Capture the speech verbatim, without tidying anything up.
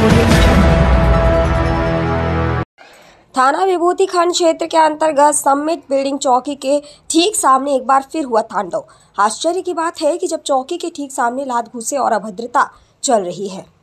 थाना विभूति खंड क्षेत्र के अंतर्गत समिट बिल्डिंग चौकी के ठीक सामने एक बार फिर हुआ तांडव। आश्चर्य की बात है कि जब चौकी के ठीक सामने लात घूसे और अभद्रता चल रही है।